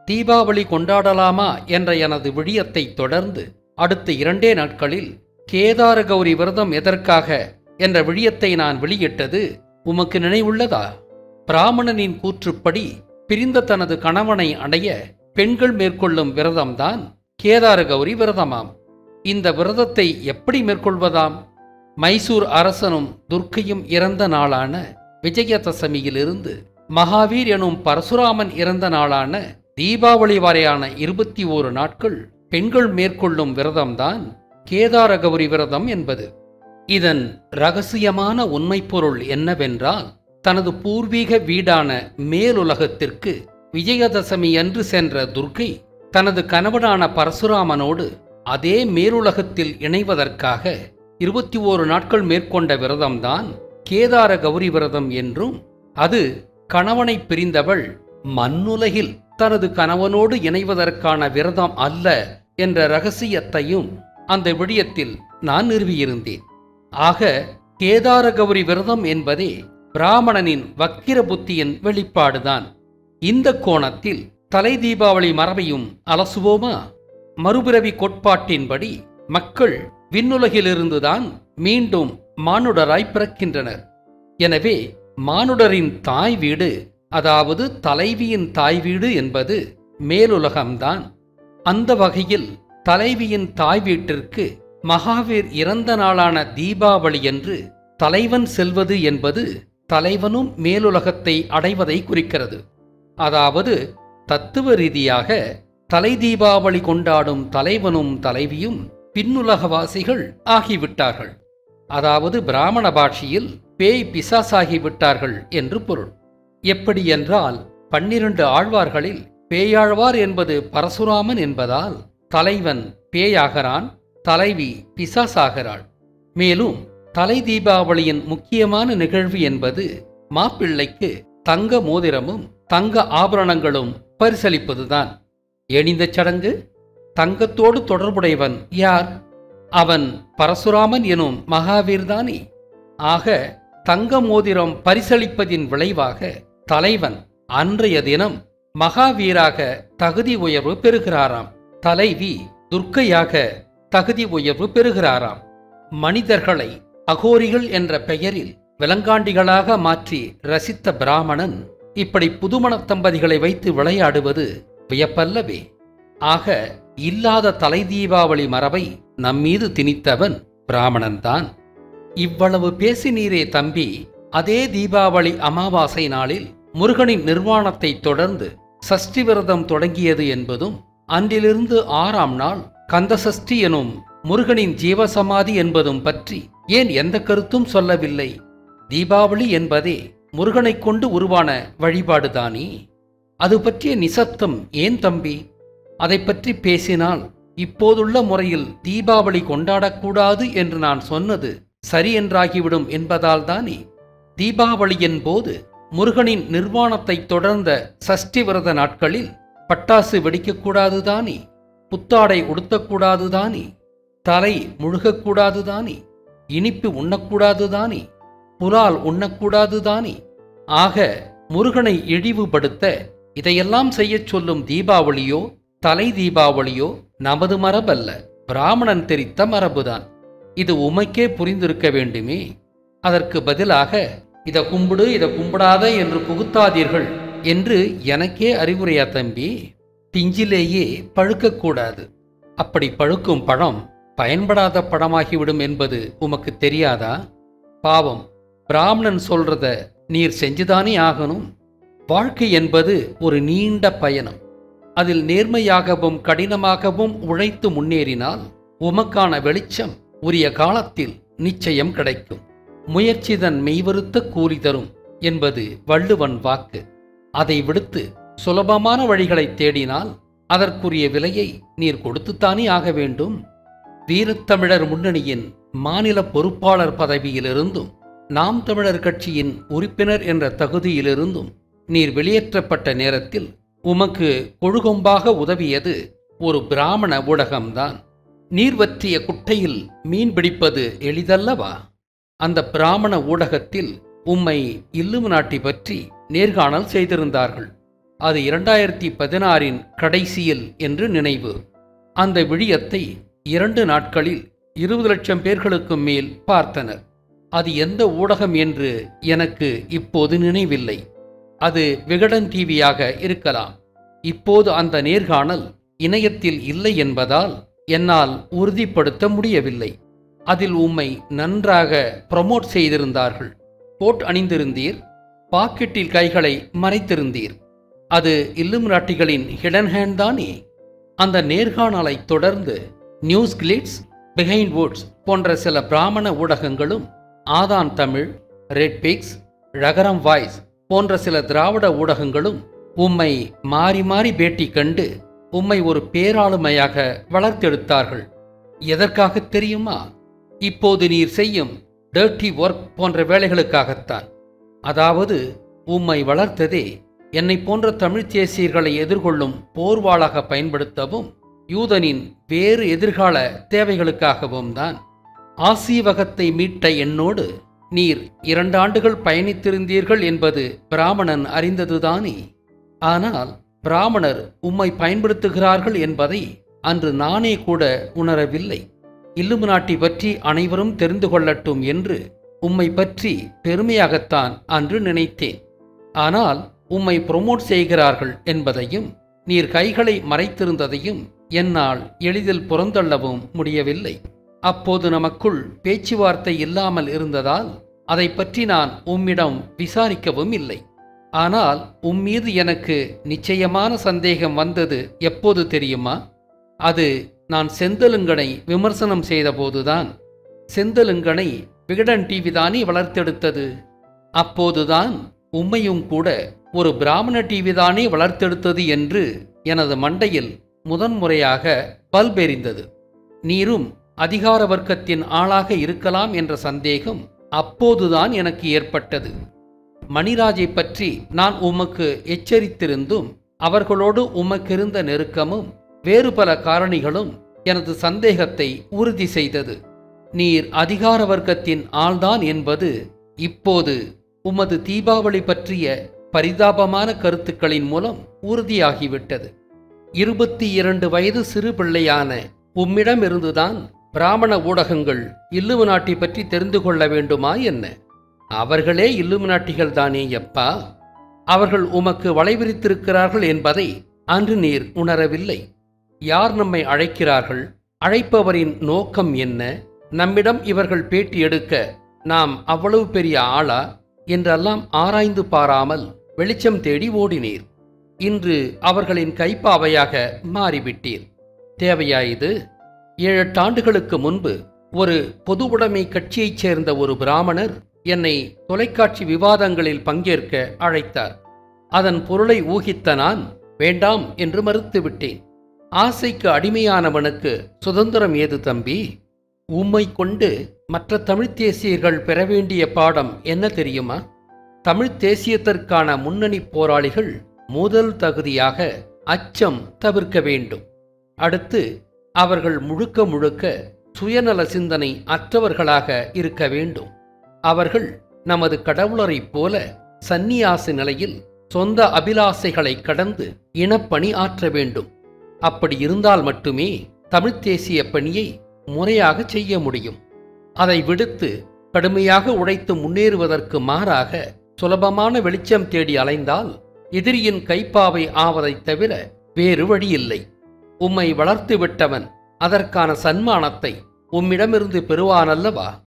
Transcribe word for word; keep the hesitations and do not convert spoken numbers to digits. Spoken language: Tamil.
தீபாவளி கொண்டாடலாமா என்ற எனது விழியத்தை தொடர்ந்து அடுத்த இரண்டே நாட்களில் கேதார கௌரி விரதம் எதற்காக என்ற விழியத்தை நான் வெளியிட்டது உமக்கு நினைவுள்ளதா? பிராமணனின் கூற்றுப்படி பிரிந்த தனது கணவனை அடைய பெண்கள் மேற்கொள்ளும் விரதம்தான் கேதார கௌரி விரதமாம். இந்த விரதத்தை எப்படி மேற்கொள்வதாம்? மைசூர் அரசனும் துர்க்கையும் இறந்த நாளான விஜயதசமியிலிருந்து மகாவீர் எனும் பரசுராமன் இறந்த நாளான தீபாவளி வரையான இருபத்தி ஓரு நாட்கள் பெண்கள் மேற்கொள்ளும் விரதம்தான் கேதார கௌரி விரதம் என்பது. இதன் இரகசியமான உண்மை பொருள் என்னவென்றால், தனது பூர்வீக வீடான மேலுலகத்திற்கு விஜயதசமி அன்று சென்ற துர்க்கை தனது கணவனான பரசுராமனோடு அதே மேலுலகத்தில் இணைவதற்காக இருபத்தி ஓரு நாட்கள் மேற்கொண்ட விரதம்தான் கேதார கௌரி விரதம் என்றும், அது கணவனை பிரிந்தவள் மண்ணுலகில் தனது கணவனோடு இணைவதற்கான விரதம் அல்ல என்ற இரகசியத்தையும் அந்த விடயத்தில் நான் நிறுவியிருந்தேன். ஆக கேதார கௌரி விரதம் என்பதே பிராமணனின் வக்கிர புத்தியின் வெளிப்பாடுதான். இந்த கோணத்தில் தலை தீபாவளி மரபையும் அலசுவோமா? மறுபிறவி கோட்பாட்டின்படி மக்கள் விண்ணுலகிலிருந்துதான் மீண்டும் மானுடராய் பிறக்கின்றனர். எனவே மானுடரின் தாய் வீடு, அதாவது தலைவியின் தாய் வீடு என்பது மேலுலகம்தான். அந்த வகையில் தலைவியின் தாய் வீட்டிற்கு மகாவீர் இறந்த நாளான தீபாவளி என்று தலைவன் செல்வது என்பது தலைவனும் மேலுலகத்தை அடைவதை குறிக்கிறது. அதாவது தத்துவ ரீதியாக தலை தீபாவளி கொண்டாடும் தலைவனும் தலைவியும் பின்னுலகவாசிகள் ஆகிவிட்டார்கள். அதாவது பிராமண பாஷையில் பேய் பிசாசாகிவிட்டார்கள் என்று பொருள். எப்படி என்றால், பன்னிரண்டு ஆழ்வார்களில் பேயாழ்வார் என்பது பரசுராமன் என்பதால் தலைவன் பேயாகிறான், தலைவி பிசாசாகிறாள். மேலும் தலை தீபாவளியின் முக்கியமான நிகழ்வு என்பது மாப்பிள்ளைக்கு தங்க மோதிரமும் தங்க ஆபரணங்களும் பரிசளிப்பதுதான். எணிந்த சடங்கு. தங்கத்தோடு தொடர்புடையவன் யார்? அவன் பரசுராமன் எனும் மகாவீர்தானே. ஆக தங்க மோதிரம் பரிசளிப்பதின் விளைவாக தலைவன் அன்றைய தினம் மகாவீராக தகுதி உயர்வு பெறுகிறாராம். தலைவி துர்க்கையாக தகுதி உயர்வு பெறுகிறாராம். மனிதர்களை அகோரிகள் என்ற பெயரில் விலங்காண்டிகளாக மாற்றி ரசித்த பிராமணன் இப்படி புதுமண தம்பதிகளை வைத்து விளையாடுவது வியப்பல்லவே. ஆக இல்லாத தலை தீபாவளி மரபை நம்மீது திணித்தவன் பிராமணன்தான். இவ்வளவு பேசினீரே தம்பி, அதே தீபாவளி அமாவாசை நாளில் முருகனின் நிர்வாணத்தை தொடர்ந்து சஷ்டி விரதம் தொடங்கியது என்பதும், அன்றிலிருந்து ஆறாம் நாள் கந்தசஷ்டி எனும் முருகனின் ஜீவசமாதி என்பதும் பற்றி ஏன் எந்த கருத்தும் சொல்லவில்லை? தீபாவளி என்பதே முருகனை கொண்டு உருவான வழிபாடுதானே. அது பற்றிய நிசப்தம் ஏன் தம்பி? அதை பற்றி பேசினால் இப்போதுள்ள முறையில் தீபாவளி கொண்டாடக்கூடாது என்று நான் சொன்னது சரி என்றாகிவிடும் என்பதால் தானே. தீபாவளியின் போது முருகனின் நிர்வாணத்தை தொடர்ந்த சஷ்டி விரத நாட்களில் பட்டாசு வெடிக்கக்கூடாதுதானே, புத்தாடை உடுத்தக்கூடாதுதானே, தலை முழுகக்கூடாதுதானே, இனிப்பு உண்ணக்கூடாதுதானே, புலால் உண்ணக்கூடாதுதானே. ஆக முருகனை இழிவுபடுத்த இதையெல்லாம் செய்யச் சொல்லும் தீபாவளியோ தலை தீபாவளியோ நமது மரபல்ல, பிராமணன் தெரித்த மரபுதான். இது உமைக்கே புரிந்திருக்க வேண்டுமே. அதற்கு பதிலாக இதை கும்பிடு இதை கும்பிடாத என்று புகுத்தாதீர்கள் என்று எனக்கே அறிவுரையா தம்பி? பிஞ்சிலேயே பழுக்கக்கூடாது. அப்படி பழுக்கும் பழம் பயன்படாத பழமாகிவிடும் என்பது உமக்கு தெரியாதா? பாவம், பிராமணன் சொல்றத நீர் செஞ்சுதானே ஆகணும். வாழ்க்கை என்பது ஒரு நீண்ட பயணம். அதில் நேர்மையாகவும் கடினமாகவும் உழைத்து முன்னேறினால் உமக்கான வெளிச்சம் உரிய காலத்தில் நிச்சயம் கிடைக்கும். முயற்சிதன் மெய்வருத்த கூலி தரும் என்பது வள்ளுவன் வாக்கு. அதை விடுத்து சுலபமான வழிகளை தேடினால் அதற்குரிய விலையை நீர் கொடுத்துத்தானே ஆக வேண்டும். வீரத்தமிழர் முன்னணியின் மாநில பொறுப்பாளர் பதவியிலிருந்தும் நாம் தமிழர் கட்சியின் உறுப்பினர் என்ற தகுதியிலிருந்தும் நீர் வெளியேற்றப்பட்ட நேரத்தில் உமக்கு கொழுகொம்பாக உதவியது ஒரு பிராமண ஊடகம்தான். நீர் வற்றிய குட்டையில் மீன் பிடிப்பது எளிதல்லவா? அந்த பிராமண ஊடகத்தில் உம்மை இல்லுமினாட்டி பற்றி நேர்காணல் செய்திருந்தார்கள். அது இரண்டாயிரத்தி பதினாறின் கடைசியில் என்று நினைவு. அந்த விழியத்தை இரண்டு நாட்களில் இருபது லட்சம் பேர்களுக்கு மேல் பார்த்தனர். அது எந்த ஊடகம் என்று எனக்கு இப்போது நினைவில்லை. அது விகடன் டிவியாக இருக்கலாம். இப்போது அந்த நேர்காணல் இணையத்தில் இல்லை என்பதால் என்னால் உறுதிப்படுத்த முடியவில்லை. அதில் உம்மை நன்றாக ப்ரமோட் செய்திருந்தார்கள். கோட் அணிந்திருந்தீர், பாக்கெட்டில் கைகளை மறைத்திருந்தீர். அது இல்லுமினாட்டிகளின் ஹிடன் ஹேண்ட் தானே? அந்த நேர்காணலை தொடர்ந்து நியூஸ் கிளிட்ஸ், பிஹைண்ட் வுட்ஸ் போன்ற சில பிராமண ஊடகங்களும், Aadhan Tamil, Red Pix, Zhagaram voice போன்ற சில திராவிட ஊடகங்களும் உம்மை மாறி மாறி பேட்டி கண்டு உம்மை ஒரு பேராளுமையாக வளர்த்தெடுத்தார்கள். எதற்காக தெரியுமா? இப்போது நீர் செய்யும் டர்ட்டி ஒர்க் போன்ற வேலைகளுக்காகத்தான். அதாவது உம்மை வளர்த்ததே என்னை போன்ற தமிழ் தேசியர்களை எதிர்கொள்ளும் போர்வாளாக பயன்படுத்தவும் யூதனின் வேறு எதிர்கால தேவைகளுக்காகவும் தான். ஆசீவகத்தை மீட்ட என்னோடு நீர் இரண்டு ஆண்டுகள் பயணித்திருந்தீர்கள் என்பது பிராமணன் அறிந்ததுதானே. ஆனால் பிராமணர் உம்மை பயன்படுத்துகிறார்கள் என்பதை அன்று நானே கூட உணரவில்லை. இல்லுமினாட்டி பற்றி அனைவரும் தெரிந்து கொள்ளட்டும் என்று உம்மை பற்றி பெருமையாகத்தான் அன்று நினைத்தேன். ஆனால் உம்மை ப்ரொமோட் செய்கிறார்கள் என்பதையும் நீர் கைகளை மறைத்திருந்ததையும் என்னால் எளிதில் புறந்தள்ளவும் முடியவில்லை. அப்போது நமக்குள் பேச்சுவார்த்தை இல்லாமல் இருந்ததால் அதை பற்றி நான் உம்மிடம் விசாரிக்கவும் இல்லை. ஆனால் உம்மீது எனக்கு நிச்சயமான சந்தேகம் வந்தது எப்போது தெரியுமா? அது நான் செந்தலுங்கனை விமர்சனம் செய்தபோதுதான். செந்தலுங்கனை விகடன் டிவி தானே வளர்த்தெடுத்தது. அப்போதுதான் உம்மையும் கூட ஒரு பிராமண டிவி தானே வளர்த்தெடுத்தது என்று எனது மண்டையில் முதன்முறையாக பல்பெறிந்தது. நீரும் அதிகார வர்க்கத்தின் ஆளாக இருக்கலாம் என்ற சந்தேகம் அப்போதுதான் எனக்கு ஏற்பட்டது. மணிராஜை பற்றி நான் உமக்கு எச்சரித்திருந்தும் அவர்களோடு உமக்கிருந்த நெருக்கமும் வேறு பல காரணிகளும் எனது சந்தேகத்தை உறுதி செய்தது. நீர் அதிகார வர்க்கத்தின் ஆள்தான் என்பது இப்போது உமது தீபாவளி பற்றிய பரிதாபமான கருத்துக்களின் மூலம் உறுதியாகிவிட்டது. இருபத்தி இரண்டு வயது சிறு பிள்ளையான உம்மிடமிருந்துதான் பிராமண ஊடகங்கள் இல்லுமினாட்டி பற்றி தெரிந்து கொள்ள வேண்டுமா என்ன? அவர்களே இல்லுமினாட்டிகள் தானே எப்பா. அவர்கள் உமக்கு வலைவிரித்திருக்கிறார்கள் என்பதை அன்று நீர் உணரவில்லை. யார் நம்மை அழைக்கிறார்கள்? அழைப்பவரின் நோக்கம் என்ன? நம்மிடம் இவர்கள் பேட்டி எடுக்க நாம் அவ்வளவு பெரிய ஆளா என்றெல்லாம் ஆராய்ந்து பாராமல் வெளிச்சம் தேடி ஓடினீர். இன்று அவர்களின் கைப்பாவையாக மாறிவிட்டீர். தேவையா இது? ஏழு எட்டு ஆண்டுகளுக்கு முன்பு ஒரு பொது உடைமை கட்சியைச் சேர்ந்த ஒரு பிராமணர் என்னை தொலைக்காட்சி விவாதங்களில் பங்கேற்க அழைத்தார். அதன் பொருளை ஊகித்த நான் வேண்டாம் என்று மறுத்துவிட்டேன். ஆசைக்கு அடிமையானவனுக்கு சுதந்திரம் ஏது தம்பி? உம்மை கொண்டு மற்ற தமிழ்த் தேசியர்கள் பெற வேண்டிய பாடம் என்ன தெரியுமா? தமிழ்த் தேசியத்திற்கான முன்னணி போராளிகள் முதல் தகுதியாக அச்சம் தவிர்க்க வேண்டும். அடுத்து அவர்கள் முழுக்க முழுக்க சுயநல சிந்தனை அற்றவர்களாக இருக்க வேண்டும். அவர்கள் நமது கடவுளரைப் போல சந்நியாச நிலையில் சொந்த அபிலாசைகளை கடந்து இனப்பணி ஆற்ற வேண்டும். அப்படி இருந்தால் மட்டுமே தமிழ்த் தேசிய பணியை முறையாக செய்ய முடியும். அதை விடுத்து கடுமையாக உழைத்து முன்னேறுவதற்கு மாறாக சுலபமான வெளிச்சம் தேடி அலைந்தால் எதிரியின் கைப்பாவை ஆவதைத் தவிர வேறு வழியில்லை. உம்மை வளர்த்து விட்டவன் அதற்கான சன்மானத்தை உம்மிடமிருந்து பெறுவானல்லவா?